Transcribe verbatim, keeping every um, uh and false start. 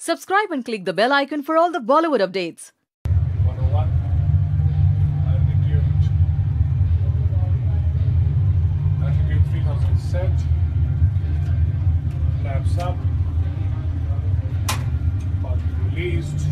Subscribe and click the bell icon for all the Bollywood updates. one oh one, altitude, altitude three thousand set, flaps up, parking released.